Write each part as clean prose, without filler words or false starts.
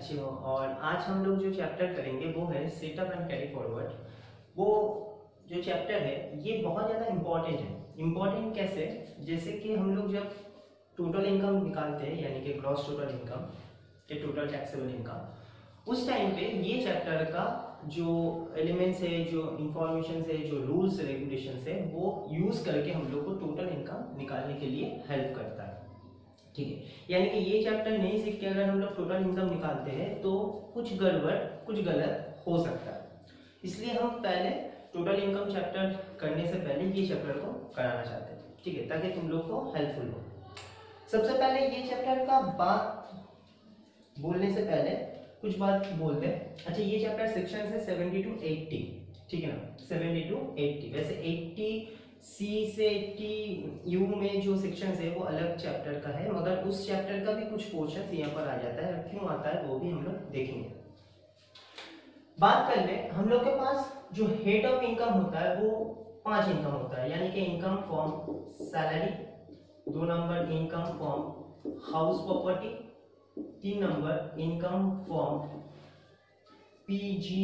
अच्छे हो। और आज हम लोग जो चैप्टर करेंगे वो है सेटअप एंड कैरी फॉरवर्ड। वो जो चैप्टर है ये बहुत ज़्यादा इम्पॉर्टेंट है। इम्पॉर्टेंट कैसे? जैसे कि हम लोग जब टोटल इनकम निकालते हैं यानी कि ग्रॉस टोटल इनकम या टोटल टैक्सेबल इनकम, उस टाइम पे ये चैप्टर का जो एलिमेंट्स है, जो इंफॉर्मेशन है, जो रूल्स रेगुलेशंस है, वो यूज़ करके हम लोग को टोटल इनकम निकालने के लिए हेल्प करता है। ठीक है, यानी कि ये चैप्टर नहीं सीख के अगर हम लोग टोटल इनकम निकालते हैं तो कुछ गड़बड़, कुछ गलत हो सकता है। इसलिए हम पहले टोटल इनकम चैप्टर करने से पहले ये चैप्टर को कराना चाहते हैं। ठीक है, ताकि तुम लोग को हेल्पफुल हो। सबसे पहले ये चैप्टर का बात बोलने से पहले कुछ बात बोलते हैं। अच्छा, ये चैप्टर सेक्शन है 70 to 80, ठीक है ना, 70 to 80। वैसे 80 सी से 80 यू में जो सेक्शन है वो अलग चैप्टर का है, मगर उस चैप्टर का भी कुछ पोर्शन यहाँ पर आ जाता है। क्यों आता है वो भी हम लोग देखेंगे। बात कर ले, हम लोग के पास जो हेड ऑफ इनकम होता है वो 5 इनकम होता है, यानी कि income from salary, 2 number income from house property, 3 number income from PG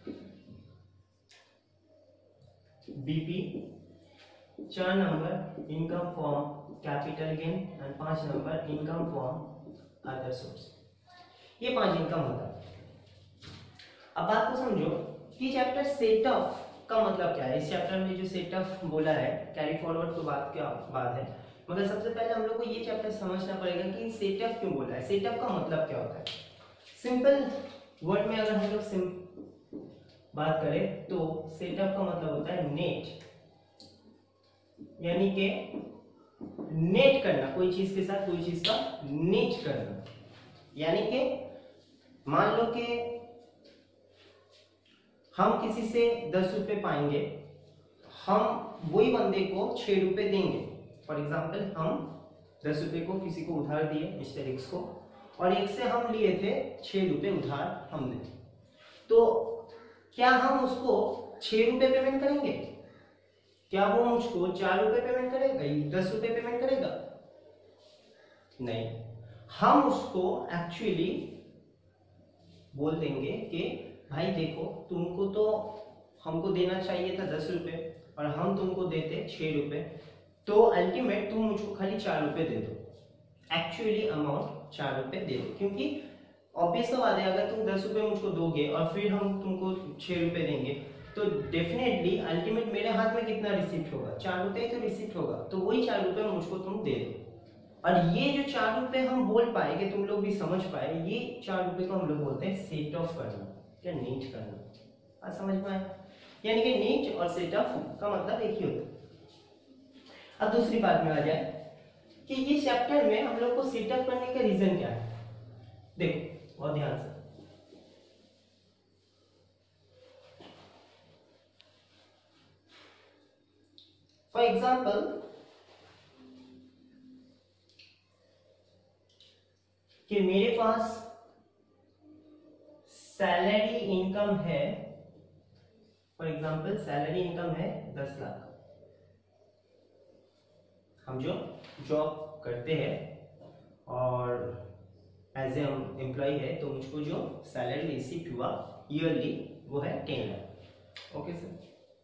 BP, 4 number income from capital gain and 5 number income from other source. ये 5 इनकम होता है। अब बात को समझो कि चैप्टर सेट ऑफ का मतलब क्या है। इस चैप्टर में जो सेट ऑफ बोला है, कैरी फॉरवर्ड तो बात क्या बात है, मगर सबसे पहले हम लोग को ये चैप्टर समझना पड़ेगा कि सेट ऑफ क्यों बोला है, सेट ऑफ का मतलब क्या होता है। सिंपल वर्ड में अगर हम लोग बात करें तो सेट ऑफ का मतलब होता है नेट, यानी कि नेट करना, कोई चीज के साथ कोई चीज का नेट करना। यानी कि मान लो कि हम किसी से 10 रुपए पाएंगे, हम वही बंदे को 6 रुपए देंगे। फॉर एग्जाम्पल, हम 10 रुपए को किसी को उधार दिए, मिस्टर एक्स को, और एक से हम लिए थे 6 रुपए उधार हमने। तो क्या हम उसको 6 रुपए पेमेंट करेंगे? क्या वो मुझको 4 रुपए पेमेंट करेगा, 10 रुपए पेमेंट करेगा? नहीं, हम उसको एक्चुअली बोल देंगे कि भाई देखो, तुमको तो हमको देना चाहिए था 10 रुपए और हम तुमको देते 6 रुपए, तो अल्टीमेट तुम मुझको खाली 4 रुपए दे दो। एक्चुअली अमाउंट 4 रुपए दे दो, क्योंकि ऑब्वियस बात है, अगर तुम 10 रुपए मुझको दोगे और फिर हम तुमको 6 रुपए देंगे तो डेफिनेटली अल्टीमेट मेरे हाथ में कितना रिसिप्ट होगा, 4 रुपए तो रिसिप्ट होगा। तो वही 4 रुपए मुझको तुम दे दो। और ये जो 4 रुपए हम बोल पाए कि तुम लोग भी समझ पाए, ये 4 रुपए को हम लोग बोलते हैं सेट ऑफ करना या नीट करना। आज समझ में आया? यानी कि नीट और सेट ऑफ का मतलब एक ही होता है। अब दूसरी बात में आ जाए कि ये चैप्टर में हम लोग को सेट ऑफ करने का रीजन क्या है। देखो बहुत ध्यान से, फॉर एग्जाम्पल कि मेरे पास सैलरी इनकम है, फॉर एग्जाम्पल सैलरी इनकम है 10 लाख। हम जो जॉब करते हैं और एज ए एम्प्लॉय है, तो मुझको जो सैलरी रिसीव हुआ ईयरली वो है 10 लाख। ओके सर,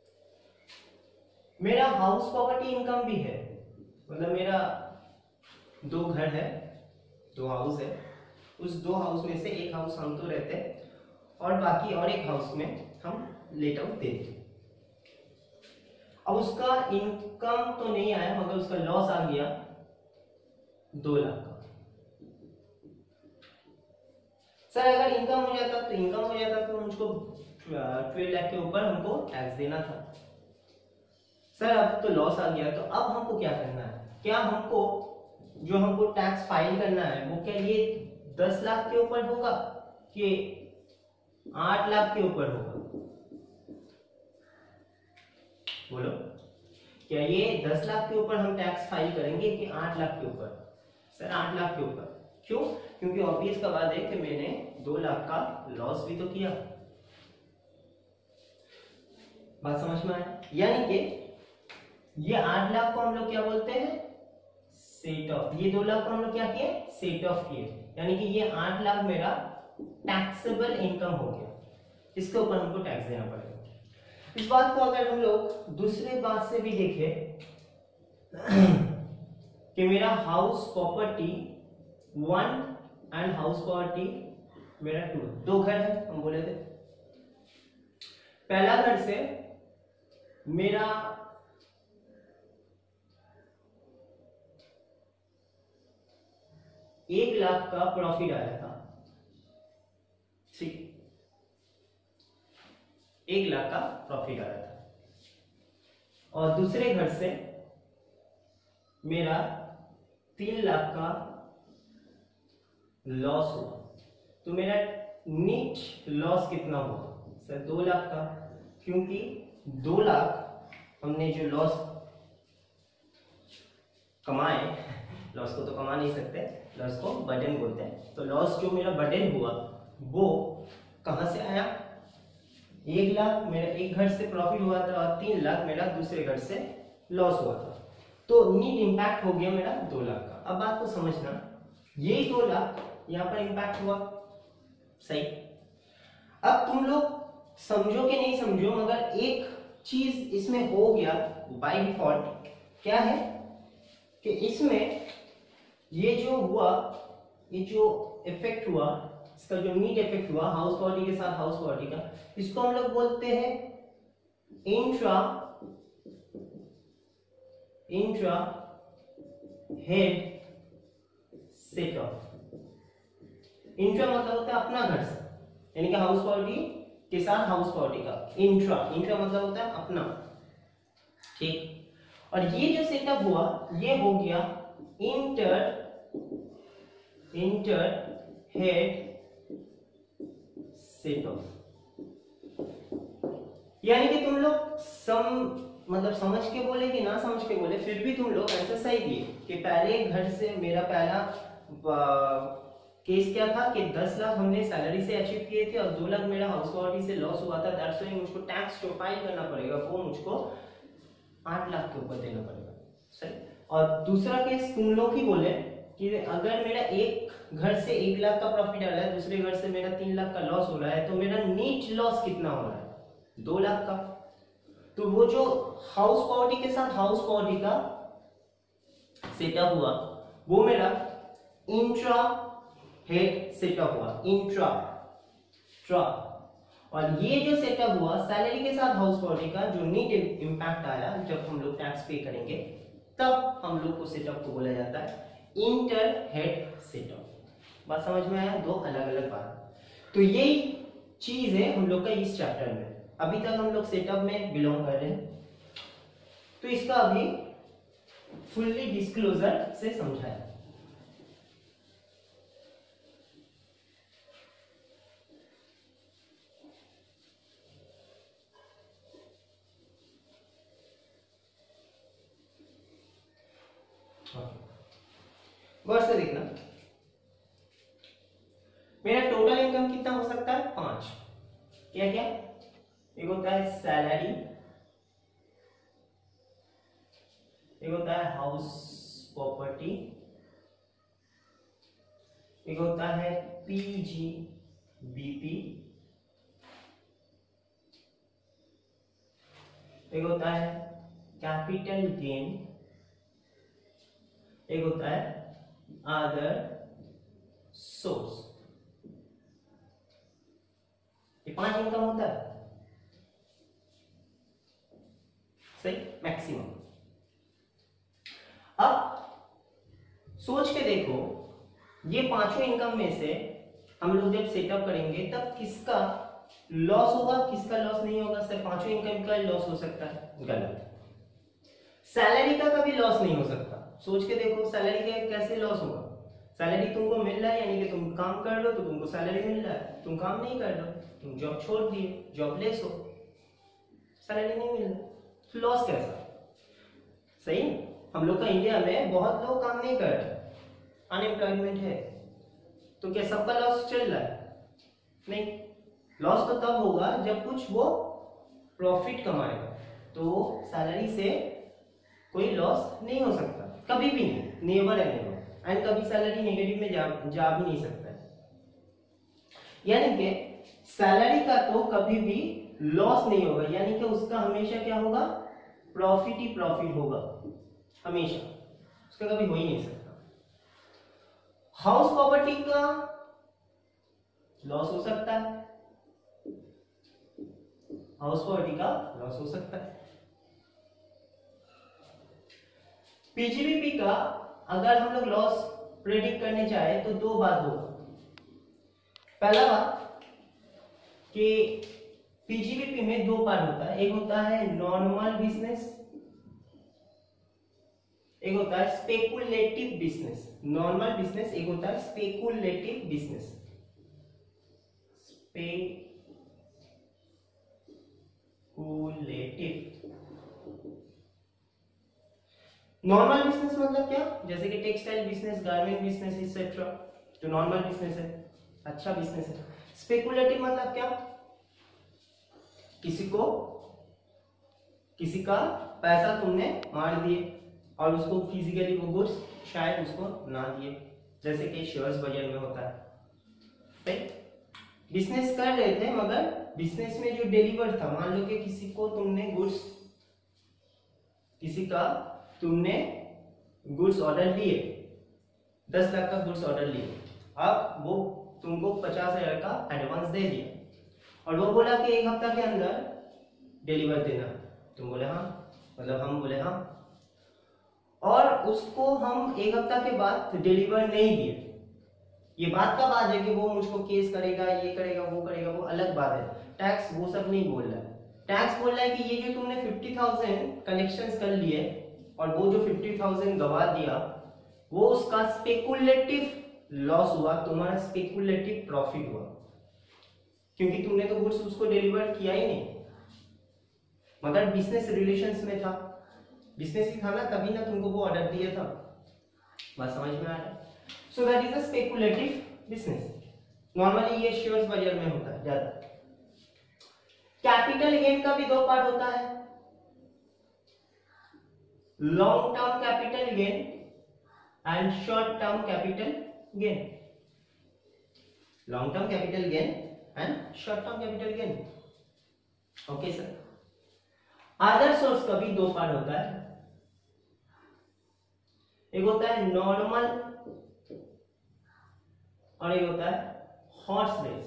मेरा हाउस प्रॉपर्टी इनकम भी है, मतलब मेरा 2 घर है, 2 हाउस है। उस 2 हाउस में से एक हाउस हम तो रहते हैं और बाकी और एक हाउस में हम लेट आउट देते। अब उसका इनकम तो नहीं आया, मगर उसका लॉस आ गया 2 लाख का। सर अगर इनकम हो जाता तो मुझको 12 लाख के ऊपर हमको टैक्स देना था। सर अब तो लॉस आ गया, तो अब हमको क्या करना है? क्या हमको जो हमको टैक्स फाइल करना है वो क्या ये 10 लाख के ऊपर होगा कि 8 लाख के ऊपर होगा? बोलो, क्या ये 10 लाख के ऊपर हम टैक्स फाइल करेंगे कि 8 लाख के ऊपर? सर 8 लाख के ऊपर। क्यों? क्योंकि ऑब्वियस का बात है कि मैंने 2 लाख का लॉस भी तो किया। बात समझ में आया? यानी कि ये 8 लाख को हम लोग क्या बोलते हैं? Set off. ये 2 लाख को हम लोग क्या किए? सेट ऑफ किए। यानी कि ये 8 लाख मेरा टैक्सेबल इनकम हो गया, इसके ऊपर हमको टैक्स देना पड़ेगा। इस बात को अगर हम लोग दूसरे बात से भी देखें कि मेरा house property 1 and house property मेरा 2, 2 घर है हम बोले थे। पहला घर से मेरा ₹1,00,000 का प्रॉफिट आया था, ठीक, 1,00,000 का प्रॉफिट आया था। और दूसरे घर से मेरा 3,00,000 का लॉस हुआ, तो मेरा नेट लॉस कितना हुआ सर? 2,00,000 का, क्योंकि 2,00,000 हमने जो लॉस कमाए, लॉस को तो कमा नहीं सकते, लॉस को बर्डन बोलते हैं, तो लॉस जो मेरा बर्डन हुआ वो कहां से आया? 1,00,000 मेरा एक घर से प्रॉफिट हुआ था और 3,00,000 मेरा दूसरे घर से लॉस हुआ था, तो नेट इंपैक्ट हो गया मेरा 2,00,000 का। अब बात को समझना, ये 2,00,000 यहाँ पर इंपैक्ट हुआ, सही। अब तुम लोग समझो कि नहीं समझो, मगर एक चीज इसमें हो गया बाय डिफॉल्ट, क्या है कि इसमें ये जो हुआ, ये जो इफेक्ट हुआ, इसका जो नीट इफेक्ट हुआ हाउस प्रॉपर्टी के साथ हाउस प्रॉपर्टी का, इसको हम लोग बोलते हैं इंट्रा हेड सेटअप। इंट्रा मतलब होता है अपना घर से, यानी कि हाउस प्रॉपर्टी के साथ हाउस प्रॉपर्टी का इंट्रा मतलब होता है अपना, ठीक। और ये जो सेटअप हुआ ये हो गया इंटर हेड सेटअप। यानी कि तुम लोग मतलब समझ के बोले कि ना समझ के बोले, फिर भी तुम लोग ऐसा सही दिए कि पहले घर से मेरा पहला केस क्या था कि 10,00,000 हमने सैलरी से अचीव किए थे और 2,00,000 मेरा हाउस प्रॉपर्टी से लॉस हुआ था, दैट्स व्हाई मुझको टैक्स जो फाइल करना पड़ेगा वो मुझको 8,00,000 के ऊपर देना पड़ेगा, सही। और दूसरा केस तुम लोग ही बोले कि अगर मेरा एक घर से 1,00,000 का प्रॉफिट आ रहा है, दूसरे घर से मेरा 3,00,000 का लॉस हो रहा है, तो मेरा नेट लॉस कितना हो रहा है? 2,00,000 का। तो वो जो हाउस प्रॉपर्टी के साथ हाउस प्रॉपर्टी का सेटअप हुआ वो मेरा इंट्रा हेड सेटअप हुआ, इंट्रा। और ये जो सेटअप हुआ सैलरी के साथ हाउस प्रॉपर्टी का, जो नेट इंपैक्ट आया जब हम लोग टैक्स पे करेंगे, तब हम लोग को सेटअप को बोला जाता है इंटर हेड सेटअप। बात समझ में आया? दो अलग अलग बात। तो यही चीज है हम लोग का इस चैप्टर में। अभी तक हम लोग सेटअप में बिलोंग कर रहे हैं, तो इसका अभी फुल्ली डिस्क्लोजर से समझाया। गौर से देखना, मेरा टोटल इनकम कितना हो सकता है? 5। क्या क्या? एक होता है सैलरी, एक होता है हाउस प्रॉपर्टी, एक होता है पीजीबीपी, एक होता है कैपिटल गेन, एक होता है अदर सोर्स। ये 5 इनकम होता है, सही, मैक्सिमम। अब सोच के देखो, ये 5 इनकम में से हम लोग जब सेटअप करेंगे तब किसका लॉस होगा, किसका लॉस नहीं होगा? सर 5 इनकम का लॉस हो सकता है, गलत। सैलरी का कभी लॉस नहीं हो सकता। सोच के देखो, सैलरी का कैसे लॉस होगा? सैलरी तुमको मिल रहा है, यानी कि तुम काम कर रहे हो तो तुमको सैलरी मिल रहा है, तुम काम नहीं कर रहे हो, तुम जॉब छोड़ दिए, जॉबलेस हो, सैलरी नहीं मिल रहा, तो लॉस कैसा? सही। हम लोग का इंडिया में बहुत लोग काम नहीं कर रहे, अनएम्प्लॉयमेंट है, तो क्या सबका लॉस चल रहा है? नहीं। लॉस तो तब होगा जब कुछ वो प्रॉफिट कमाएगा, तो सैलरी से कोई लॉस नहीं हो सकता, कभी भी नहीं, नेवर एंड नेवर। एंड कभी सैलरी नेगेटिव में जा भी नहीं सकता है। यानी कि सैलरी का तो कभी भी लॉस नहीं होगा, यानी कि उसका हमेशा क्या होगा, प्रॉफिट ही प्रॉफिट होगा हमेशा, उसका कभी हो ही नहीं सकता। हाउस प्रॉपर्टी का लॉस हो सकता है, हाउस प्रॉपर्टी का लॉस हो सकता है। पीजीबीपी का अगर हम लोग लॉस प्रेडिक्ट करने चाहे तो दो बात होगा। पहला बात कि पीजीबीपी में दो पार्ट होता है, एक होता है नॉर्मल बिजनेस, एक होता है स्पेकुलेटिव बिजनेस। नॉर्मल बिजनेस, एक होता है स्पेकुलेटिव बिजनेस। नॉर्मल बिजनेस मतलब क्या, जैसे कि textile business, garment business etcetera, जो नॉर्मल बिजनेस है, अच्छा बिजनेस है। स्पेकुलेटिव मतलब क्या, किसी का पैसा तुमने मार दिए और उसको फिजिकली वो गुड्स शायद उसको ना दिए, जैसे कि शेयर्स बाजार में होता है। बिजनेस कर रहे थे मगर बिजनेस में जो डिलीवर था, मान लो कि किसी का तुमने गुड्स ऑर्डर लिए, 10 लाख का गुड्स ऑर्डर लिए, अब वो तुमको 50,000 का एडवांस दे दिया और वो बोला कि 1 हफ्ता के अंदर डिलीवर देना। तुम बोले हाँ, मतलब हम बोले हाँ, और उसको हम 1 हफ्ता के बाद डिलीवर नहीं दिए। ये बात का बात है कि वो मुझको केस करेगा, ये करेगा, वो अलग बात है। टैक्स वो सब नहीं बोल रहा है। टैक्स बोल रहा है कि ये जो तुमने 50,000 कलेक्शंस कर लिए और वो जो 50,000 गवा दिया, वो उसका स्पेकुलेटिव लॉस हुआ, तुम्हारा स्पेकुलेटिव प्रॉफिट हुआ, क्योंकि तुमने तो गुड्स उसको डिलीवर किया ही नहीं, मगर बिजनेस रिलेशंस में था, बिजनेस ही था ना, तभी ना तुमको वो ऑर्डर दिया था। बात समझ में आ रहा है? So that is a speculative business. Normally ये शेयर्स बाजार में होता है ज्यादा। कैपिटल गेन का भी दो पार्ट होता है, long term capital gain and short term capital gain. Long term capital gain and short term capital gain. Okay sir. Other source का भी दो पार्ट होता है, एक होता है नॉर्मल और एक होता है हॉर्स रेस।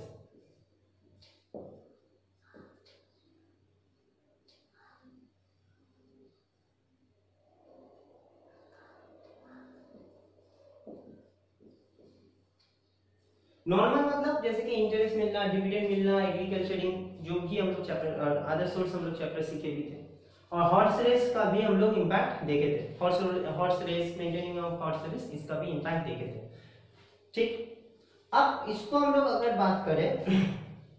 नॉर्मल मतलब जैसे कि इंटरेस्ट मिलना, डिविडेंड मिलना, एग्रीकल्चरिंग, जो भी हम लोग चैप्टर अदर सोर्स हम लोग चैप्टर सीखे भी थे। और हॉर्स रेस का भी हम लोग इंपैक्ट देखे थे, horse race, maintaining of horse race, इसका भी इंपैक्ट देखे थे। ठीक, अब इसको हम लोग अगर बात करें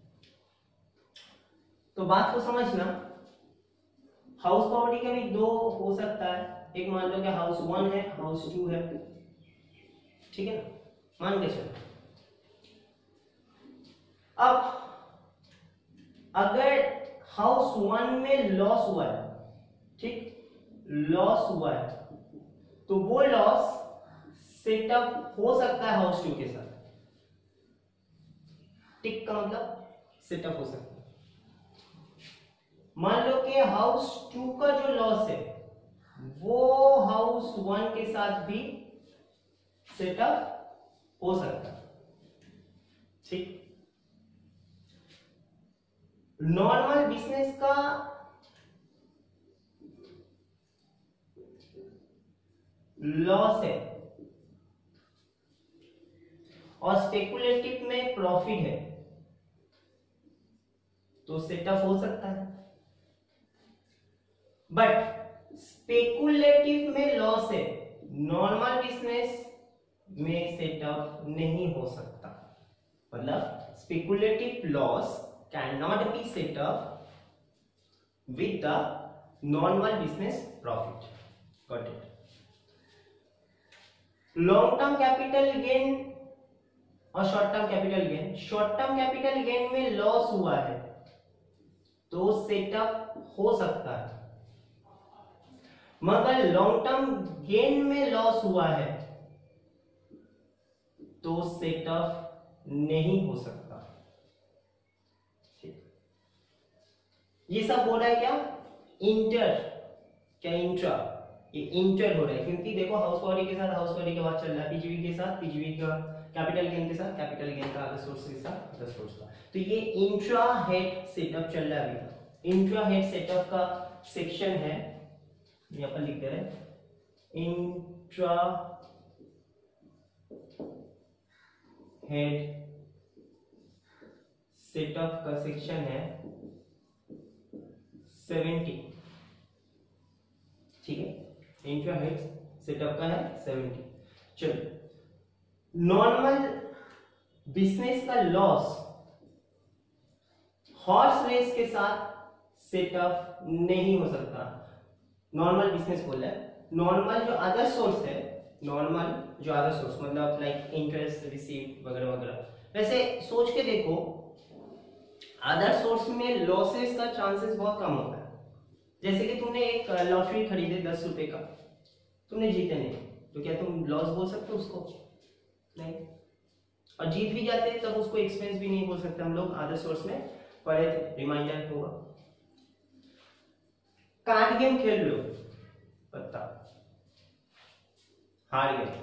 तो बात को समझना, हाउस प्रॉपर्टी का भी दो हो सकता है, एक मान लो कि हाउस 1 है, हाउस 2 है, ठीक है ना, मान के चलो। अब अगर हाउस 1 में लॉस हुआ है, ठीक, लॉस हुआ है, तो वो लॉस सेटअप हो सकता है हाउस 2 के साथ। टिक का मतलब सेटअप हो सकता है। मान लो कि हाउस 2 का जो लॉस है वो हाउस 1 के साथ भी सेटअप हो सकता है, ठीक। नॉर्मल बिजनेस का लॉस है और स्पेकुलेटिव में प्रॉफिट है, तो सेटअप हो सकता है। बट स्पेकुलेटिव में लॉस है, नॉर्मल बिजनेस में सेटअप नहीं हो सकता। मतलब speculative loss can not be setup with the normal business profit. Got it. Long term capital gain और short term capital gain. Short term capital gain में loss हुआ है तो सेटअप हो सकता है, मगर लॉन्ग टर्म गेन में लॉस हुआ है तो सेटअप नहीं हो सकता। ये सब हो रहा है क्या, इंटर, क्या इंट्रा, ये इंटर हो रहा है, क्योंकि देखो हाउस बॉडी के साथ हाउस बॉडी के बाद चल रहा है पीजीवी के साथ पीजीवी का, कैपिटल गेन के साथ कैपिटल गेन का, अदर सोर्स के साथ अदर सोर्स का। तो ये इंट्रा हेड सेटअप चल रहा है अभी तक। इंट्रा हेड सेटअप का सेक्शन है, यहाँ पर लिख दे रहे हैं, इंट्रा हेड सेटअप का सेक्शन है 70, ठीक है, इंट्रा हेड सेटअप का है 70। चलो, नॉर्मल बिजनेस का लॉस हॉर्स रेस के साथ सेटअप नहीं हो सकता। नॉर्मल बिजनेस बोल रहा है, नॉर्मल जो अदर सोर्स है, नॉर्मल जो अदर सोर्स मतलब लाइक इंटरेस्ट रिसीव वगैरह वगैरह, वैसे सोच के देखो अदर सोर्स में लॉसेस का चांसेस बहुत कम होता है। जैसे कि तुमने एक लॉटरी खरीदे 10 रुपए का, तुमने जीते नहीं, तो क्या तुम लॉस बोल सकते हो उसको? नहीं। और जीत भी जाते तब उसको एक्सपेंस भी नहीं बोल सकते हम लोग, अदर सोर्स में पढ़े थे, रिमाइंडर होगा। कार्ड गेम खेल लो, पत्ता हार गए,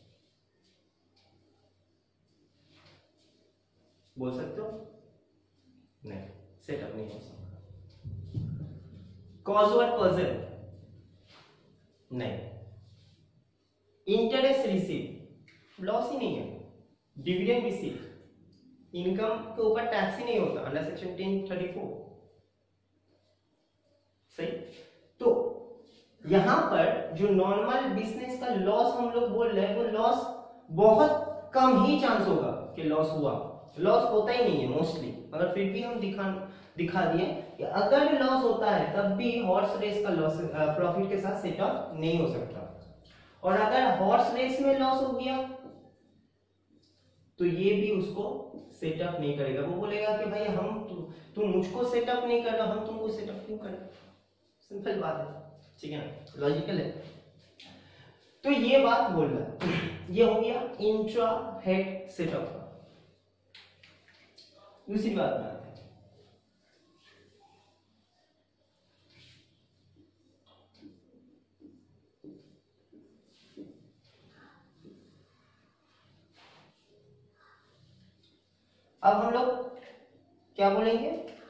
बोल सकते हो? नहीं, सेटअप नहीं हो सकता। क्रॉसवर्ड पजल, नहीं। इंटरेस्ट रिसीव, लॉस ही नहीं है। डिविडेंड रिसीव, इनकम के ऊपर टैक्स ही नहीं होता अंडर सेक्शन 1034, सही। तो यहां पर जो नॉर्मल बिजनेस का लॉस हम लोग बोल रहे हैं, वो लॉस बहुत कम ही चांस होगा कि लॉस हुआ, लॉस होता ही नहीं है मोस्टली। अगर फिर भी हम दिखा दिए कि अगर लॉस होता है तब भी हॉर्स रेस का लॉस प्रॉफिट के साथ सेटअप नहीं हो सकता। और अगर हॉर्स रेस में लॉस हो गया तो ये भी उसको सेटअप नहीं करेगा, वो बोलेगा कि भाई हम तुम मुझको सेटअप नहीं कर रहा, हम तुमको सेटअप क्यों करें? सिंपल बात है, ठीक है ना, लॉजिकल है। तो ये बात बोल रहा है, ये हो गया इंट्रा हेड सेटअप का। दूसरी बात में आते हैं, अब हम लोग क्या बोलेंगे,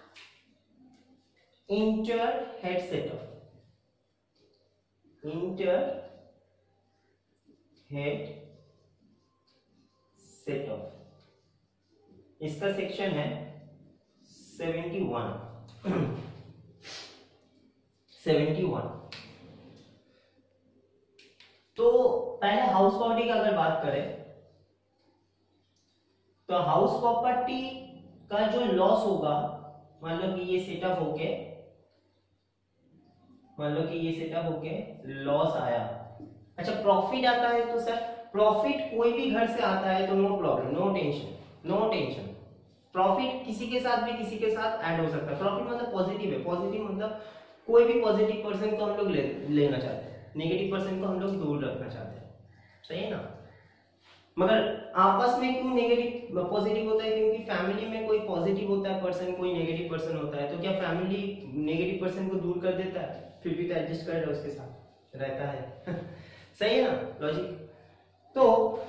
inter head setup, inter head setup, इसका सेक्शन है 71 71। तो पहले हाउस प्रॉपर्टी का अगर बात करें तो हाउस प्रॉपर्टी का जो लॉस होगा, मान लो कि ये सेटअप होके, मान लो कि ये सेटअप होके लॉस आया, अच्छा प्रॉफिट आता है, तो सर प्रॉफिट कोई भी घर से आता है तो no problem, no tension, no tension. Profit किसी के साथ भी किसी के साथ ऐड हो सकता है। प्रॉफिट मतलब पॉजिटिव है, पॉजिटिव मतलब कोई भी पॉजिटिव पर्सन को हम लोग लेना चाहते हैं, नेगेटिव पर्सन को हम लोग दूर रखना चाहते हैं, सही है ना। मगर आपस में क्यों नेगेटिव पॉजिटिव होता है? क्योंकि फैमिली में कोई पॉजिटिव होता है पर्सन, कोई नेगेटिव पर्सन होता है, तो क्या फैमिली नेगेटिव पर्सन को दूर कर देता है? फिर भी तो एडजस्ट कर रहा है, उसके साथ रहता है सही है ना लॉजिक। तो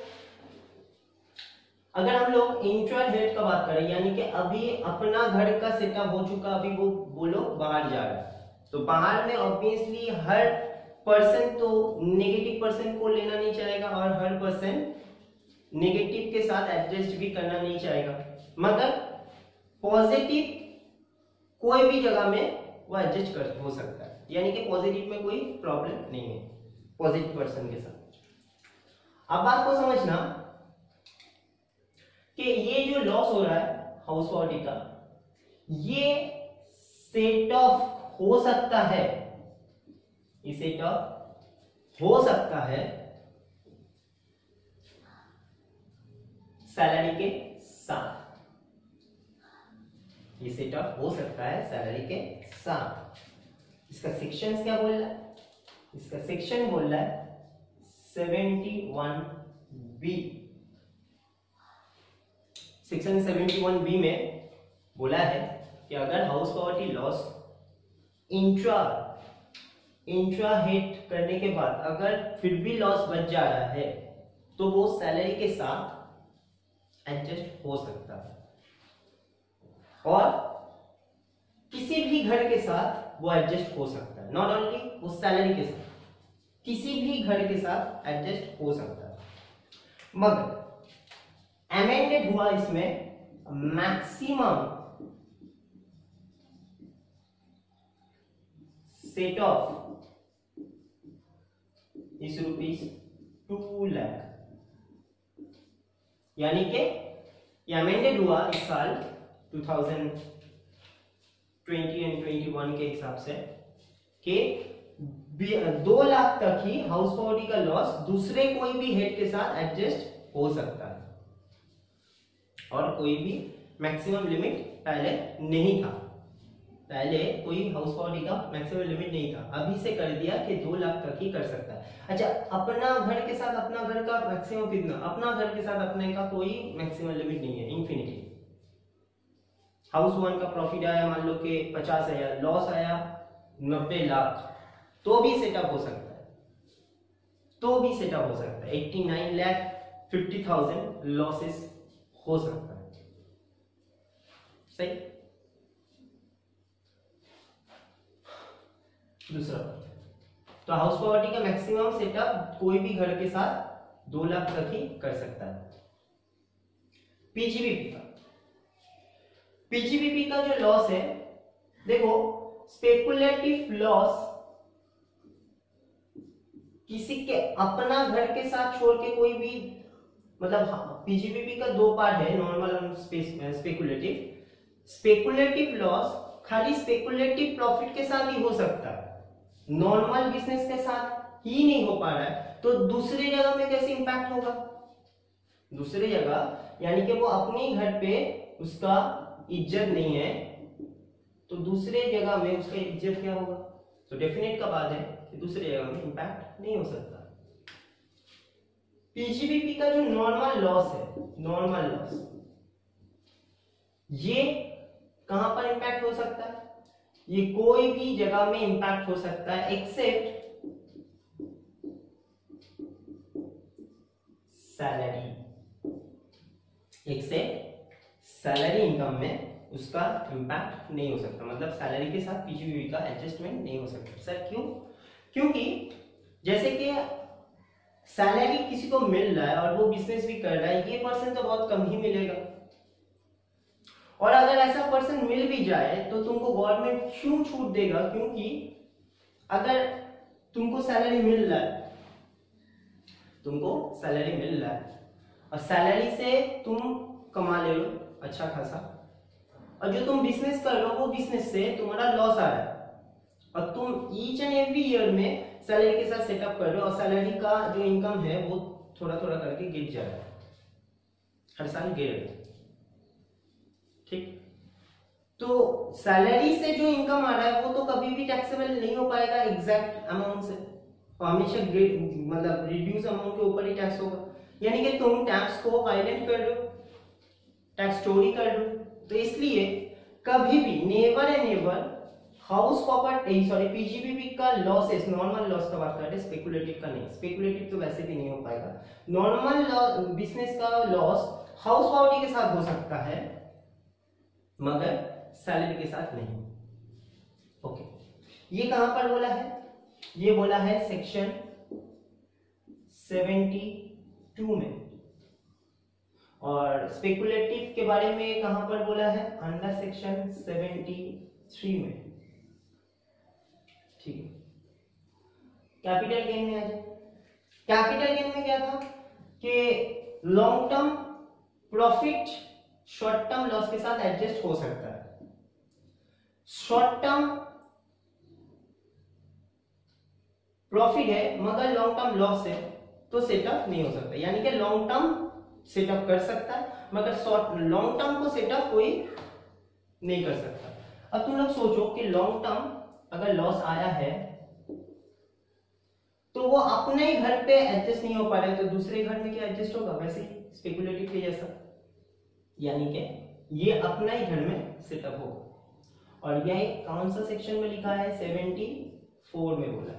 अगर हम लोग इंट्रा हेड का बात करें, यानी कि अभी अपना घर का सेटअप हो चुका, अभी वो लोग बाहर जा रहे हैं, तो बाहर में ऑब्वियसली हर पर्सन तो नेगेटिव पर्सन को लेना नहीं चाहेगा और हर पर्सन नेगेटिव के साथ एडजस्ट भी करना नहीं चाहेगा, मगर पॉजिटिव कोई भी जगह में वो एडजस्ट कर हो सकता है, यानी कि पॉजिटिव में कोई प्रॉब्लम नहीं है पॉजिटिव पर्सन के साथ। अब बात को समझना कि ये जो लॉस हो रहा है हाउस प्रॉपर्टी का, ये सेट ऑफ हो सकता है, ये सेट ऑफ हो सकता है सैलरी के साथ, ये सेट ऑफ हो सकता है सैलरी के साथ। इसका सेक्शन क्या बोल रहा है? इसका सेक्शन बोल रहा है 71B। सेक्शन 71B में बोला है कि अगर house property loss intra intra hit करने के बाद अगर फिर भी लॉस बच जा रहा है तो वो सैलरी के साथ एडजस्ट हो सकता है, और किसी भी घर के साथ वो एडजस्ट हो सकता है। नॉट ओनली उस सैलरी के साथ, किसी भी घर के साथ एडजस्ट हो सकता है। मगर अमेंडेड हुआ इसमें मैक्सिमम सेट ऑफ इस ₹2 लाख, यानी कि ये अमेंडेड हुआ इस साल 2020 एंड 21 के हिसाब से कि 2 लाख तक ही हाउस प्रॉपर्टी का लॉस दूसरे कोई भी हेड के साथ एडजस्ट हो सकता है, और कोई भी मैक्सिमम लिमिट पहले नहीं था। पहले कोई हाउस प्रॉपर्टी का मैक्सिमम लिमिट नहीं था, अभी से कर दिया कि 2 लाख तक ही कर सकता है। अच्छा, अपना घर के साथ अपना घर का मैक्सिमम कितना? अपना घर के साथ अपने का कोई मैक्सिमम लिमिट नहीं है, इन्फिनिटी। हाउस वन का प्रॉफिट आया मान लो कि 50,000, लॉस आया 90 लाख, तो भी सेटअप हो सकता है, तो भी सेटअप हो सकता है। 89,50,000 लॉसेस हो सकता है। सही। दूसरा, तो हाउस प्रॉपर्टी का मैक्सिमम सेटअप कोई भी घर के साथ 2 लाख तक ही कर सकता है। पीजीबीपी का जो लॉस है, देखो स्पेकुलेटिव लॉस किसी के अपना घर के साथ छोड़ के कोई भी, मतलब पीजीबीपी का 2 पार्ट है, नॉर्मल और स्पेकुलेटिव। स्पेकुलेटिव लॉस खाली स्पेकुलेटिव प्रॉफिट के साथ ही हो सकता है, नॉर्मल बिजनेस के साथ ही नहीं हो पा रहा है, तो दूसरी जगह में कैसे इंपैक्ट होगा? दूसरी जगह यानी कि वो अपने घर पे उसका इज्जत नहीं है, तो दूसरे जगह में उसका इज्जत क्या होगा? तो डेफिनेट का बात है कि दूसरी जगह में इंपैक्ट नहीं हो सकता। पीजीबीपी का जो नॉर्मल लॉस है, नॉर्मल लॉस, ये कहां पर इंपैक्ट हो सकता है? ये कोई भी जगह में इंपैक्ट हो सकता है except salary. Except salary income में उसका इंपैक्ट नहीं हो सकता, मतलब सैलरी के साथ पीजीबीपी का एडजस्टमेंट नहीं हो सकता। सर क्यों? क्योंकि जैसे कि सैलरी किसी को मिल रहा है और वो बिजनेस भी कर रहा है, ये पर्सन तो बहुत कम ही मिलेगा, और अगर ऐसा पर्सन मिल भी जाए तो तुमको गवर्नमेंट क्यों छूट देगा? क्योंकि अगर तुमको सैलरी मिल रहा है, तुमको सैलरी मिल रहा है और सैलरी से तुम कमा ले लो अच्छा खासा, और जो तुम बिजनेस कर रहे हो वो बिजनेस से तुम्हारा लॉस आ रहा है, और तुम ईच एंड एवरी ईयर में सैलरी के साथ सेटअप कर रहे हो, और सैलरी का जो इनकम है वो थोड़ा थोड़ा करके गिर जा रहा है, हर साल गिर रहा है। ठीक, तो सैलरी से जो इनकम आ रहा है वो तो कभी भी टैक्सेबल नहीं हो पाएगा एग्जैक्ट अमाउंट से, और हमेशा मतलब रिड्यूस अमाउंट के ऊपर ही टैक्स होगा। यानी कि तुम टैक्स को वायलेट कर रहे हो, टैक्स चोरी कर रहे हो, तो इसलिए कभी भी never and never house property PGBP का लॉसेस, नॉर्मल लॉस का बात कर रहे हैं, स्पेकुलेटिव का नहीं। स्पेकुलेटिव तो वैसे भी नहीं हो पाएगा। नॉर्मल बिजनेस का लॉस हाउस प्रॉपर्टी के साथ हो सकता है मगर सैलरी के साथ नहीं। ओके, ये कहां पर बोला है? ये बोला है सेक्शन 72 में, और स्पेकुलेटिव के बारे में कहां पर बोला है? अंडर सेक्शन 73 में। ठीक है, कैपिटल गेन में आ जाए। कैपिटल गेन में क्या था कि long term profit short term loss के साथ एडजस्ट हो सकता है। शॉर्ट टर्म प्रॉफिट है मगर लॉन्ग टर्म लॉस है तो सेटअप नहीं हो सकता, यानी कि लॉन्ग टर्म सेटअप कर सकता है मगर शॉर्ट लॉन्ग टर्म को सेटअप कोई नहीं कर सकता। अब तुम लोग सोचो कि लॉन्ग टर्म अगर लॉस आया है तो वो अपने ही घर पे एडजस्ट नहीं हो पा रहा है, तो दूसरे घर में क्या एडजस्ट होगा? वैसे ही स्पेकुलेटिव के जैसा, यानी कि ये अपना ही घर में सेटअप होगा। और यह कौन सा सेक्शन में लिखा है, 74 में बोला है।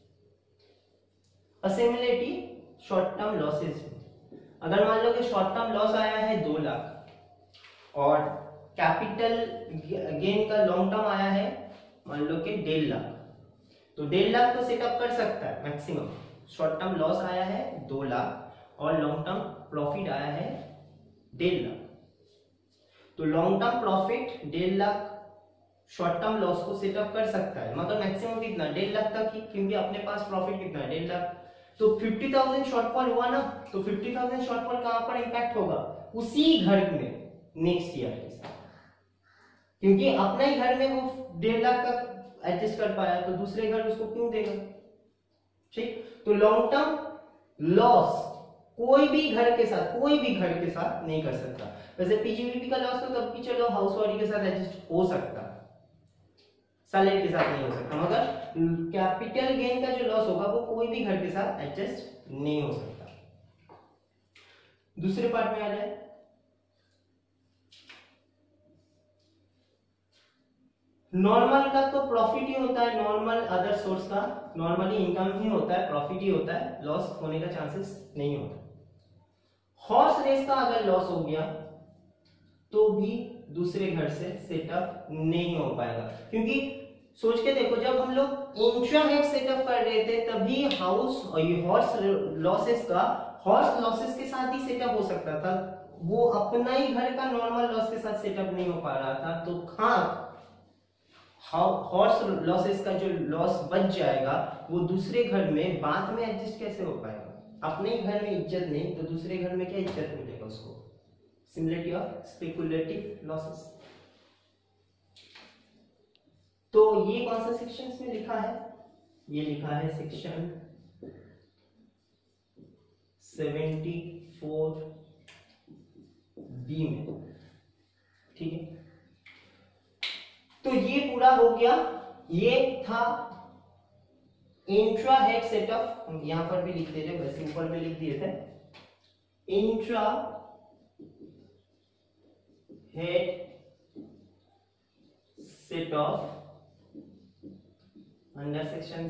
असेमिलिटी शॉर्ट टर्म लॉसेस में अगर मान लो कि शॉर्ट टर्म लॉस आया है 2 लाख और कैपिटल गेन का लॉन्ग टर्म आया है मान लो कि 1.5 लाख, तो 1.5 लाख तो सेटअप कर सकता है मैक्सिमम। शॉर्ट टर्म लॉस आया है 2 लाख और लॉन्ग टर्म प्रॉफिट आया है 1.5 लाख, तो long term profit 1.5 lakh short term loss को सेटअप कर सकता है, मगर मैक्सिमम कितना, 1.5 लाख तक ही, क्योंकि अपने पास प्रॉफिट कितना है 1.5 लाख। तो 50,000 शॉर्टफॉल हुआ ना, तो 50,000 शॉर्टफॉल कहां पर इंपैक्ट होगा, उसी घर में नेक्स्ट ईयर के साथ, क्योंकि अपना ही घर में वो 1.5 लाख तक एडजस्ट कर पाया, तो दूसरे घर उसको क्यों देगा। ठीक, तो लॉन्ग टर्म लॉस कोई भी घर के साथ नहीं कर सकता। वैसे पीजीवीपी का लॉस तो तब भी चलो हाउस वाली के साथ एडजस्ट हो सकता, सैलरी के साथ नहीं हो सकता, मगर कैपिटल गेन का जो लॉस होगा वो कोई भी घर के साथ एडजस्ट नहीं हो सकता। दूसरे पार्ट में आ जाए, नॉर्मल का तो प्रॉफिट ही होता है, नॉर्मल अदर सोर्स का नॉर्मली इनकम ही होता है, प्रॉफिट ही होता है, लॉस होने का चांसेस नहीं होता। हॉर्स रेस का अगर लॉस हो गया तो भी दूसरे घर से सेटअप नहीं हो पाएगा, क्योंकि सोच के देखो जब हम लोग इंट्रा हेड सेटअप कर रहे थे तभी हाउस और ये हॉर्स लॉसेस के साथ ही सेटअप हो सकता था, वो अपना ही घर का नॉर्मल लॉस के साथ सेटअप नहीं हो पा रहा था, तो हॉर्स लॉसेस का जो लॉस बच जाएगा वो दूसरे घर में बाद में एडजस्ट कैसे हो पाएगा। अपने ही घर में इज्जत नहीं तो दूसरे घर में क्या इज्जत मिलेगा उसको। Similarity of speculative losses. तो ये कौन सा सेक्शन में लिखा है, ये लिखा है सेक्शन 74 बी में। ठीक है, तो ये पूरा हो गया, ये था इंट्रा हेड सेटअप, हम यहां पर भी लिख दे रहे, वैसे ऊपर में लिख दिए थे, intra head setup under section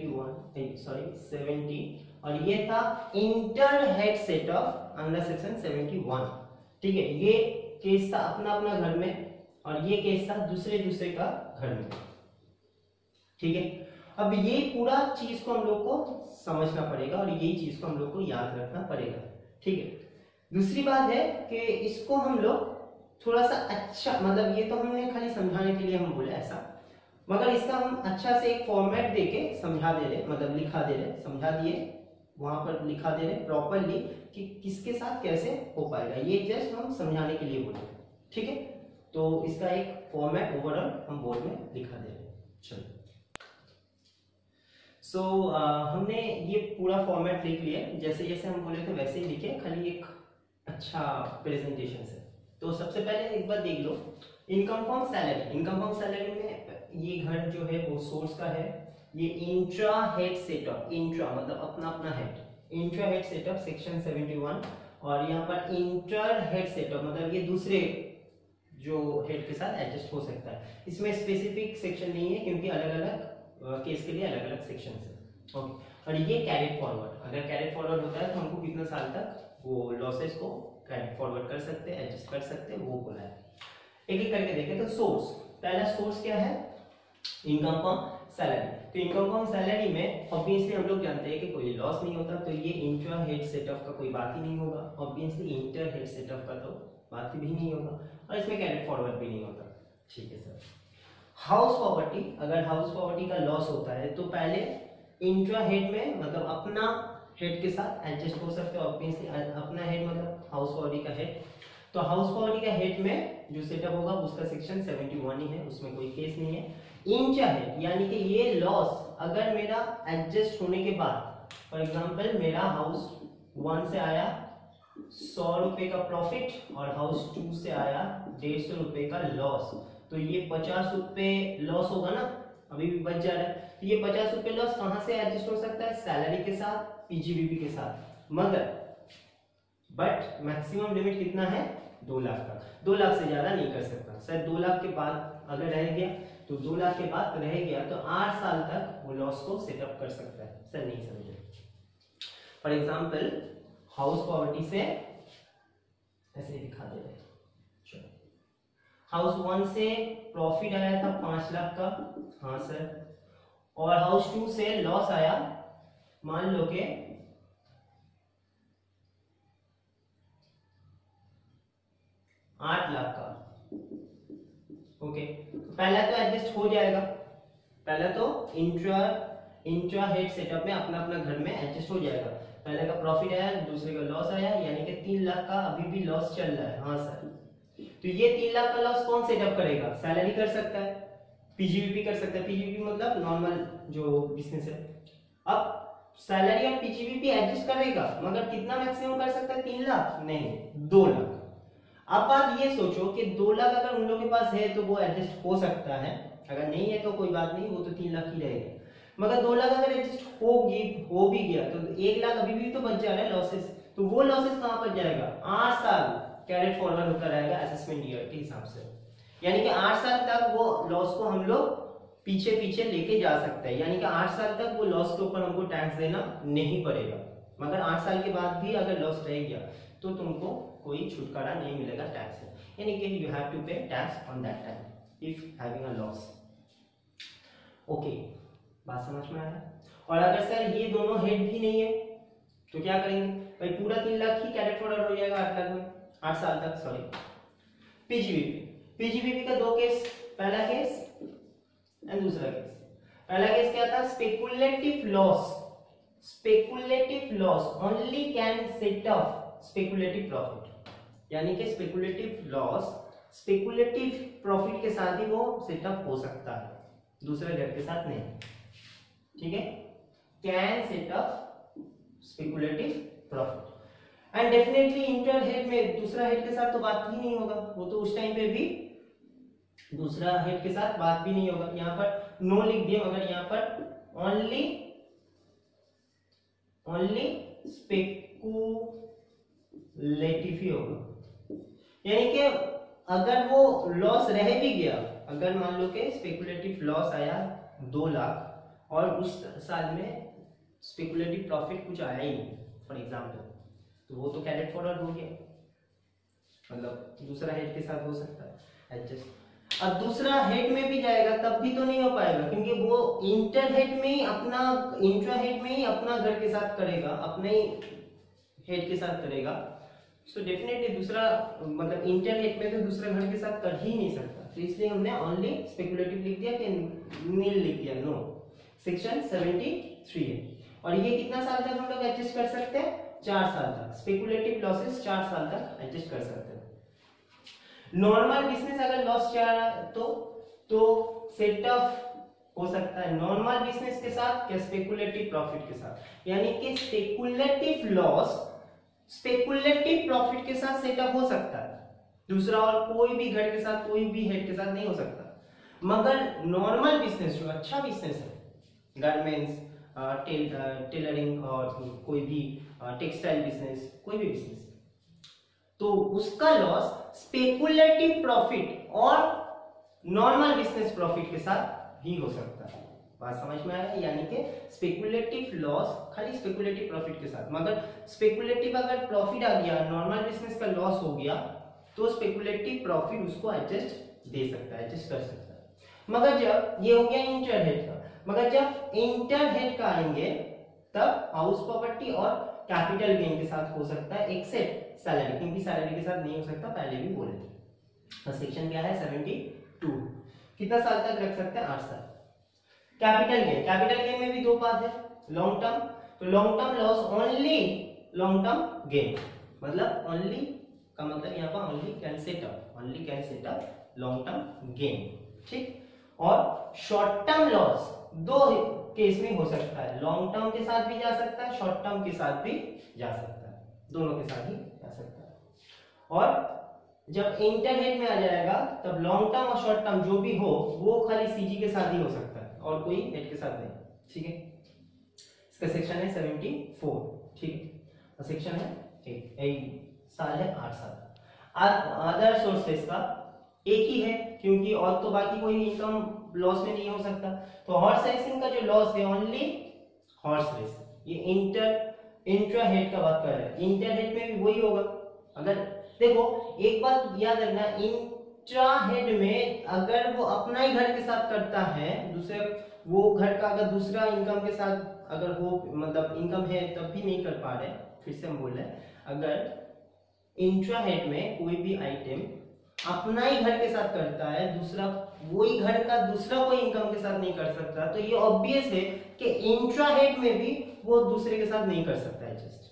70, और ये था inter head setup under section 71। ठीक है, ये केस था अपना अपना घर में और ये केस था दूसरे का घर में। ठीक है, अब ये पूरा चीज को हम लोग को समझना पड़ेगा और यही चीज को हम लोग को याद रखना पड़ेगा। ठीक है, दूसरी बात है कि इसको हम लोग थोड़ा सा अच्छा, मतलब ये तो हमने खाली समझाने के लिए हम बोले ऐसा, मगर इसका हम अच्छा से एक फॉर्मेट देके समझा दे रहे, मतलब लिखा दे रहे, समझा दिए, वहां पर लिखा दे रहे प्रॉपरली कि किसके साथ कैसे हो पाएगा, ये जस्ट हम समझाने के लिए बोले। ठीक है, तो इसका एक फॉर्मेट ओवरऑल हम बोर्ड में लिखा दे रहे हैं। चलो, सो हमने ये पूरा फॉर्मेट लिख लिया, जैसे जैसे हम बोले थे वैसे ही लिखे, खाली एक अच्छा प्रेजेंटेशन से। तो सबसे पहले एक बार देख लो, income from salary. Income from salary में ये घर जो है वो सोर्स का है, ये इंट्रा हेड सेटअप, इंट्रा मतलब अपना अपना head, intra head setup section 71, और यहाँ पर इंटर हेड सेटअप मतलब ये दूसरे जो हेड के साथ एडजस्ट हो सकता है। इसमें स्पेसिफिक सेक्शन नहीं है क्योंकि अलग अलग केस के लिए अलग अलग सेक्शन है। ओके, और ये कैरिड फॉरवर्ड, अगर कैरिड फॉरवर्ड होता है तो हमको कितना साल तक वो लॉसेस को कैरिड फॉरवर्ड कर सकते हैं, एडजस्ट कर सकते हैं, वो बोला है। एक एक करके देखें तो सोर्स, पहला सोर्स क्या है, इनकम फ्रॉम सैलरी। तो इनकम फ्रॉम सैलरी में ऑब्वियसली हम लोग जानते हैं कि कोई लॉस नहीं होता, तो ये इंट्रा हेड सेटअप का कोई बात ही नहीं होगा, ऑब्वियसली इंटर हेड सेटअप का तो बात भी नहीं होगा, और इसमें कैरिड फॉरवर्ड भी नहीं होता। ठीक है सर। हाउस प्रॉपर्टी, अगर हाउस प्रॉपर्टी का लॉस होता है तो पहले इंट्रा हेड में मतलब अपना हेड के साथ एडजस्ट हो सकते हो, ऑब्वियसली अपना हेड मतलब हाउस प्रॉपर्टी का हेड, तो हाउस प्रॉपर्टी का हेड में जो सेटअप होगा उसका सेक्शन 71 ही है, उसमें कोई केस नहीं है। इंट्रा हेड यानी कि ये लॉस अगर मेरा एडजस्ट होने के बाद, फॉर एग्जांपल मेरा हाउस 1 से आया 100 रुपए का प्रॉफिट और हाउस 2 से आया 150 रुपए का लॉस, तो ये 50 रुपए लॉस होगा ना, अभी भी बच जा रहा है, तो ये 50 रुपए लॉस कहां से एडजस्ट हो सकता है, सैलरी के साथ, पीजीबीपी के साथ। मगर बट मैक्सिमम लिमिट कितना है 2 लाख का। 2 लाख से ज्यादा नहीं कर सकता सर। 2 लाख के बाद अगर रह गया तो 2 लाख के बाद रह गया तो 8 साल तक वो लॉस को सेटअप कर सकता है। सर नहीं समझे। फॉर एग्जाम्पल हाउस प्रॉपर्टी से ऐसे ही दिखा दे रहे हैं। हाउस 1 से प्रॉफिट आया था 5 लाख का, हाँ सर, और हाउस 2 से लॉस आया मान लो के 8 लाख का। ओके, पहला तो एडजस्ट हो जाएगा, पहला तो इंट्रा हेड सेटअप में अपना अपना घर में एडजस्ट हो जाएगा। पहले का प्रॉफिट आया, दूसरे का लॉस आया, यानी कि 3 लाख का अभी भी लॉस चल रहा है। हाँ सर, तो ये 3 लाख का लॉस कौन सेटअप करेगा? सैलरी कर सकता है, पीजीबीपी कर सकता है। पीजीबीपी मतलब नॉर्मल जो बिजनेस है। अब सैलरी और पीजीबीपी एडजस्ट करेगा, मगर कितना मैक्सिमम कर सकता है? 3 लाख नहीं, 2 लाख। अब बात ये सोचो कि 2 लाख अगर उन लोगों के पास है तो वो एडजस्ट हो सकता है, अगर नहीं है तो कोई बात नहीं, वो तो 3 लाख ही रहेगा। मगर 2 लाख अगर एडजस्ट हो भी गया तो 1 लाख अभी भी तो बच जा रहा है लॉसेस। तो वो लॉसेस कहां पर जाएगा? 8 साल कैरेट फॉरवर्ड होता रहेगा असेसमेंट ईयर के हिसाब से, यानी कि 8 साल तक वो लॉस को हम लोग पीछे पीछे लेके जा सकते हैं, यानी कि 8 साल तक वो लॉस के ऊपर हमको टैक्स देना नहीं पड़ेगा। मगर 8 साल के बाद भी अगर लॉस रह गया तो तुमको कोई छुटकारा नहीं मिलेगा टैक्स से, यानी कि you have to pay tax on that time if having a loss. Okay, बात समझ में आया? और अगर सर ये दोनों हेड भी नहीं है तो क्या करेंगे भाई? पूरा 3 लाख ही कैरेट फॉरवर्ड हो जाएगा 8 लाख में, 8 साल तक। सॉरी, पीजीबीपी का 2 केस, पहला केस एंड दूसरा केस। पहला केस क्या था? Speculative loss only can set off speculative profit, यानी कि स्पेकुलेटिव लॉस स्पेकुलेटिव प्रॉफिट के साथ ही वो सेटअप हो सकता है, दूसरे घर के साथ नहीं। ठीक है, can set up speculative profit and definitely inter head में दूसरा हेड के साथ तो बात ही नहीं होगा, वो तो उस टाइम पे भी दूसरा हेड के साथ बात भी नहीं होगा। यहाँ पर नो लिख दिया, मगर यहाँ पर ओनली स्पेकुलेटिव ही होगा, यानी कि अगर वो लॉस रह भी गया, अगर मान लो कि स्पेकुलेटिव लॉस आया 2 लाख और उस साल में स्पेकुलेटिव प्रॉफिट कुछ आया ही नहीं फॉर एग्जांपल, तो वो तो कैरेट फॉरवर्ड हो गया, मतलब दूसरा हेड के साथ हो सकता है एडजस्ट। अब दूसरा हेड में भी जाएगा तब भी तो नहीं हो पाएगा, क्योंकि वो इंटर हेड में ही अपना इंट्रा हेड में ही अपना घर के साथ करेगा, अपने ही हेड के साथ करेगा। सो डेफिनेटली दूसरा मतलब इंटर हेड में तो दूसरा घर के साथ कर ही नहीं सकता, तो इसलिए हमने ओनली स्पेकुलेटिव लिख दिया कि नील लिख दिया, नो। सेक्शन 73 है, और ये कितना साल तक हम लोग एडजस्ट कर सकते हैं? 4 साल तक। स्पेकुलेटिव लॉसेस 4 साल तक एडजस्ट कर सकते हैं। नॉर्मल बिजनेस अगर लॉस जा रहा है तो सेट ऑफ हो सकता है नॉर्मल बिजनेस के साथ या स्पेकुलेटिव प्रॉफिट के साथ, यानी कि स्पेकुलेटिव लॉस स्पेकुलेटिव प्रॉफिट के साथ सेटअप हो सकता है, दूसरा और कोई भी घर के साथ कोई भी हेड के साथ नहीं हो सकता। मगर नॉर्मल बिजनेस जो अच्छा बिजनेस है, गारमेंट्स, टेलरिंग और कोई भी टेक्सटाइल बिजनेस, कोई भी बिजनेस, तो उसका लॉस स्पेकुलेटिव प्रॉफिट और नॉर्मल बिजनेस प्रॉफिट के साथ भी हो सकता है। बात समझ में आया? यानी कि स्पेकुलेटिव लॉस खाली स्पेकुलेटिव प्रॉफिट के साथ, मगर स्पेकुलेटिव अगर प्रॉफिट आ गया, नॉर्मल बिजनेस का लॉस हो गया, तो स्पेकुलेटिव प्रॉफिट उसको एडजस्ट दे सकता है, एडजस्ट कर सकता है। मगर जब ये हो गया इंटर हेड का, मगर जब इंटर हेड का आएंगे तब हाउस प्रॉपर्टी और कैपिटल गेन के साथ हो सकता है, एक्सेप्ट सैलरी, क्योंकि सैलरी के साथ नहीं हो सकता, पहले भी बोले थे। तो सेक्शन क्या है? 72। कितना साल तक रख सकते हैं? 8 साल। कैपिटल गेन में भी 2 पार्ट है, लॉन्ग टर्म, तो long term loss only long term gain, मतलब ओनली का मतलब यहाँ पर only can set up long term gain. ठीक, और शॉर्ट टर्म लॉस 2 केस में हो सकता है, लॉन्ग टर्म के साथ भी जा सकता है, शॉर्ट टर्म के साथ भी जा सकता है, दोनों के साथ ही जा सकता है। और जब इंटर हेड में आ जाएगा तब लॉन्ग टर्म और शॉर्ट टर्म जो भी हो वो खाली सीजी के साथ ही हो सकता है और कोई हेड के साथ नहीं। ठीक है, इसका सेक्शन है 74। ठीक है, और सेक्शन है 8 साल है 8 साल। अदर सोर्सेस का एक ही है, क्योंकि और तो बाकी कोई इनकम लॉस में नहीं हो सकता। तो हॉर्स रेसिंग का जो लॉस है ओनली हॉर्स रेस। ये इंट्रा हेड का बात कर रहे हैं, इंटर हेड में भी वही होगा। अगर देखो एक बात याद रखना, इंट्रा हेड में अगर वो अपना ही घर के साथ करता है, दूसरे वो घर का अगर दूसरा इनकम के साथ अगर वो मतलब इनकम है तब भी नहीं कर पा रहे, फिर से हम बोल रहे हैं, अगर इंट्रा हेड में कोई भी आइटम अपना ही घर के साथ करता है, दूसरा वही घर का दूसरा कोई इनकम के साथ नहीं कर सकता, तो ये ऑब्वियस है कि इंट्रा हेड में भी वो दूसरे के साथ नहीं कर सकता है। जस्ट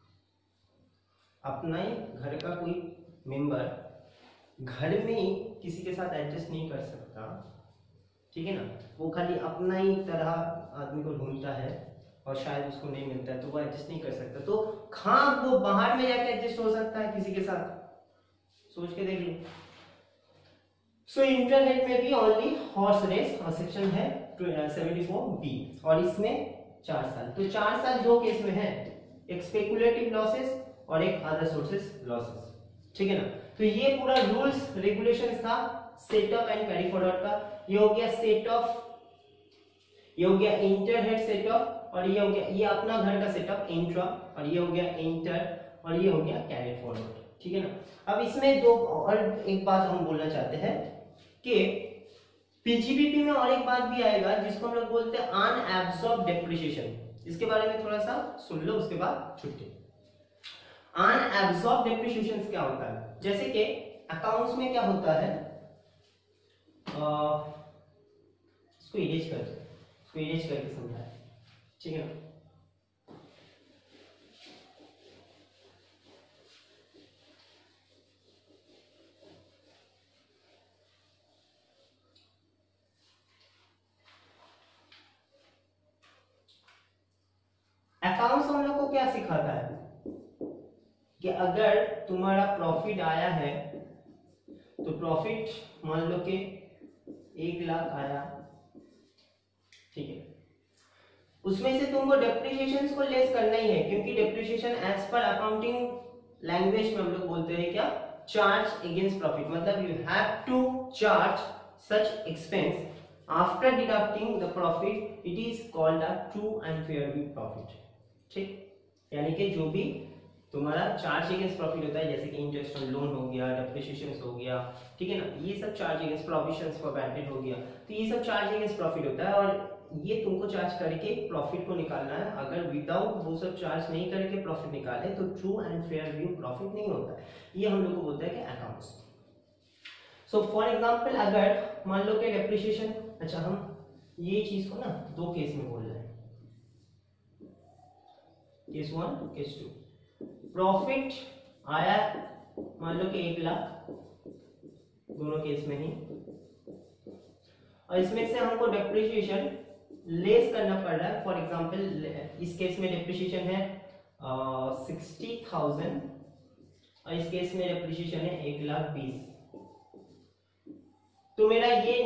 अपना ही घर का कोई मेंबर घर में ही किसी के साथ एडजस्ट नहीं कर सकता, ठीक है ना। वो खाली अपना ही तरह आदमी को ढूंढता है और शायद उसको नहीं मिलता है तो वो एडजस्ट नहीं कर सकता, तो हाँ वो बाहर में जाके एडजस्ट हो सकता है किसी के साथ, सोच के देख लो। सो इंटरनेट में भी ओनली हॉर्स रेस सेक्शन है 74B और इसमें 4 साल। तो 4 साल दो केस में है, एक स्पेकुलेटिव लॉसेस और एक अदर सोर्सेस लॉसेस, ठीक है ना। तो ये पूरा रूल्स रेगुलेशंस था सेटअप एंड कैरी फॉरवर्ड का। ये हो गया सेटअप, ये हो गया इंटर हेड सेटअप, और ये हो गया ये अपना घर का सेटअप इंट्रा, और ये हो गया इंटर, और ये हो गया कैरी फॉरवर्ड, ठीक है ना। अब इसमें दो और एक बात हम बोलना चाहते हैं कि पीजीबीपी में और एक बात भी आएगा जिसको हम लोग बोलते हैं अनएब्सॉर्ब्ड डेप्रिसिएशन। इसके बारे में थोड़ा सा सुन लो उसके बाद छुट्टी। अनएब्सॉर्ब्ड डेप्रिसिएशन क्या होता है, जैसे कि अकाउंट्स में क्या होता है, इसको इरेज कर, इसको इरेज करके समझाए, ठीक है ना। अकाउंट्स हम लोग को क्या सिखाता है कि अगर तुम्हारा प्रॉफिट आया है तो प्रॉफिट मान लो कि 1 लाख आया, ठीक है, उसमें से तुमको डेप्रिसिएशन को लेस करना ही है, क्योंकि depreciation as per accounting language में हम लोग बोलते हैं क्या, चार्ज अगेंस्ट प्रॉफिट, मतलब you have to charge such expense after deducting the profit, it is called a true and fair view profit, ठीक। यानी कि जो भी तुम्हारा चार्ज अगेंस्ट प्रॉफिट होता है, जैसे कि इंटरेस्ट ऑन लोन हो गया, डेप्रिसिएशन हो गया, ठीक है ना, ये सब charge against provisions for bad debt हो गया, तो ये सब चार्ज अगेंस्ट प्रॉफिट होता है, और ये तुमको चार्ज करके प्रॉफिट को निकालना है। अगर विदाउट वो सब चार्ज नहीं करके प्रॉफिट निकाले तो true and fair view profit नहीं होता है। ये हम लोग को बोलते हैं कि अकाउंट्स। सो फॉर एग्जांपल अगर मान लो कि डेप्रिसिएशन, अच्छा हम ये चीज को ना दो केस में बोल रहे हैं, केस 1 केस 2। प्रॉफिट आया मान लो कि 1 लाख, दोनों केस में ही, और इसमें से हमको डेप्रिसिएशन लेस करना पड़ रहा है। फॉर एग्जांपल इस केस में डेप्रिसिएशन है 60,000 और इस केस में डेप्रिसिएशन है 1,20,000, तो मेरा ये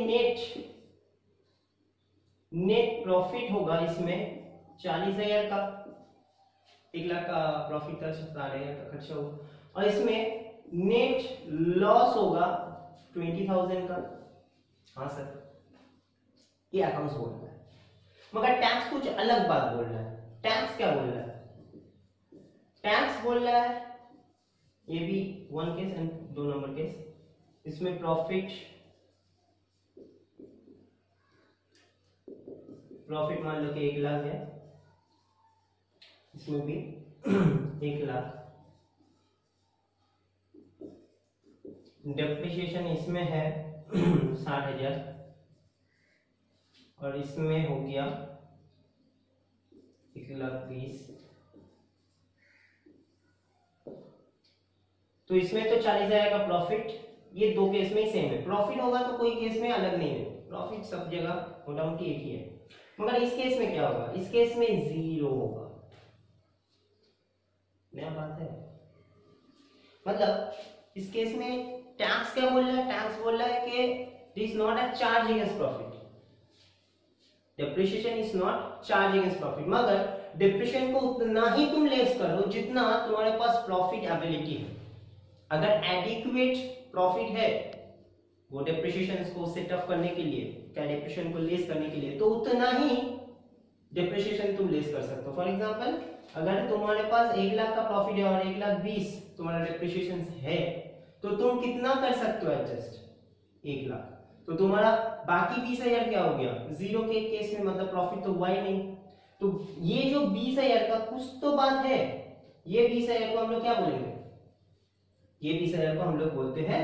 नेट प्रॉफिट होगा इसमें 40,000 का, 1 लाख का प्रॉफिट था, 17,000 का खर्चा होगा, और इसमें नेट लॉस होगा 20,000 का। हाँ सर, ये अकाउंट्स बोल रहा है, मगर टैक्स कुछ अलग बात बोल रहा है। टैक्स क्या बोल रहा है, टैक्स बोल रहा है, ये भी 1 केस एंड 2 नंबर केस, इसमें प्रॉफिट मान लो कि 1 लाख है, इसमें भी 1 लाख, डेप्रिसिएशन इसमें है 60,000 और इसमें हो गया 1,20,000, तो इसमें तो 40,000 का प्रॉफिट, ये दो केस में ही सेम है। प्रॉफिट होगा तो कोई केस में अलग नहीं है, प्रॉफिट सब जगह मोटामोटी एक ही है, मगर इस केस में क्या होगा, इस केस में 0 होगा। नया बात है, मतलब इस केस में टैक्स क्या बोल रहा है, टैक्स बोल रहा है कि this is not a charge against profit, depreciation is not charge against profit, मगर डेप्रिसिएशन को उतना ही तुम लेस करो जितना तुम्हारे पास प्रॉफिट एबिलिटी है। अगर एडिक्वेट प्रॉफिट है वो डेप्रिसिएशन को सेट अप करने के लिए, क्या डेप्रिसिएशन को लेस करने के लिए, तो उतना ही डेप्रिसिएशन तुम लेस कर सकते हो। फॉर एग्जांपल अगर तुम्हारे पास 1 लाख का प्रॉफिट है और 1,20,000 तुम्हारा डेप्रिसिएशन है, तो तुम कितना कर सकते हो एडजस्ट? 1 लाख। तो तुम्हारा बाकी 20,000 क्या हो गया? जीरो के केस में मतलब प्रॉफिट तो हुआ ही नहीं। तो ये जो 20,000 का कुछ तो बात है, ये 20,000 को हम लोग क्या बोलेंगे? ये 20,000 को हम लोग बोलते हैं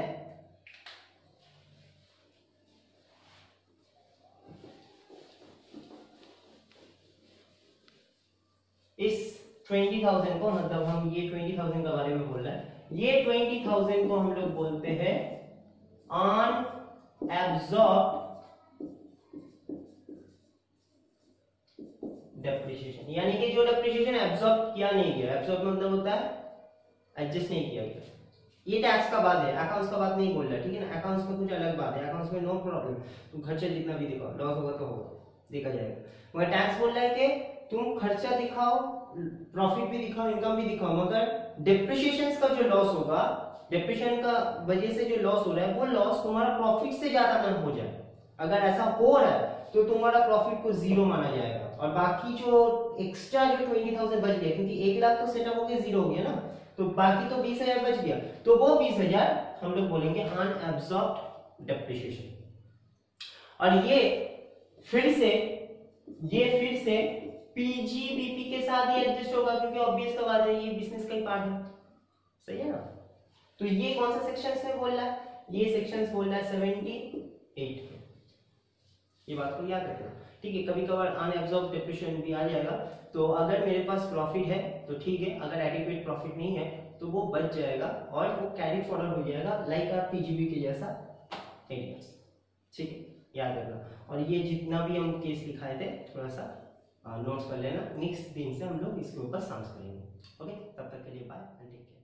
इस 20,000 को, मतलब हम ये 20,000 के बारे में बोल रहे हैं, ये 20,000 को हम लोग बोलते हैं अनएब्सॉर्ब्ड डेप्रिसिएशन। यानी कि जो डेप्रिसिएशन एब्सॉर्ब किया नहीं गया, एब्सॉर्ब मतलब होता है एडजस्ट नहीं किया गया। ये टैक्स का बात है, अकाउंट्स का बात नहीं बोल रहा, ठीक है ना। अकाउंट्स में कुछ अलग बात है, अकाउंट्स में नो प्रॉब्लम, तुम खर्चा जितना भी दिखाओ, लॉस होगा तो होगा, देखा जाएगा। मगर टैक्स बोल रहा है कि तुम खर्चा दिखाओ, प्रॉफिट भी दिखाओ, इनकम भी दिखाओ, मगर डेप्रिसिएशन का जो लॉस होगा, डेप्रिसिएशन का वजह से जो लॉस हो रहा है, वो लॉस तुम्हारा प्रॉफिट से ज्यादा ना हो जाए। अगर ऐसा हो रहा है तो तुम्हारा प्रॉफिट को जीरो माना जाएगा, और बाकी जो एक्स्ट्रा जो 20,000 बच गया, क्योंकि 1 लाख तो सेटअप हो गया, जीरो हो गया ना, तो बाकी तो 20,000 बच गया, तो वो 20,000 हम लोग बोलेंगे अनएब्सॉर्ब्ड डेप्रिसिएशन। और ये फिर से पीजीबीपी के साथ ही एडजस्ट होगा, क्योंकि ऑब्वियस का बात है, ये बिजनेस का ही पार्ट है, सही है ना। तो ये कौन सा सेक्शन में बोल रहा है? ये सेक्शन बोल रहा है 78 में। ये बात को याद रखना, ठीक है। कभी कभार अनएब्सॉर्ब्ड डेप्रिसिएशन भी आ जाएगा, तो अगर मेरे पास प्रॉफिट है तो ठीक है, अगर एडिक्वेट प्रॉफिट नहीं है तो वो बच जाएगा और वो कैरी फॉरवर्ड हो जाएगा, लाइक आप पीजीबी के जैसा आइडियाज, ठीक है, याद रखना। और ये जितना भी हम केस लिखाए थे थोड़ा सा नोट्स कर लेना, नेक्स्ट दिन से हम लोग इसके ऊपर सांस करेंगे। ओके, तब तक के लिए बाय एंड टेक केयर।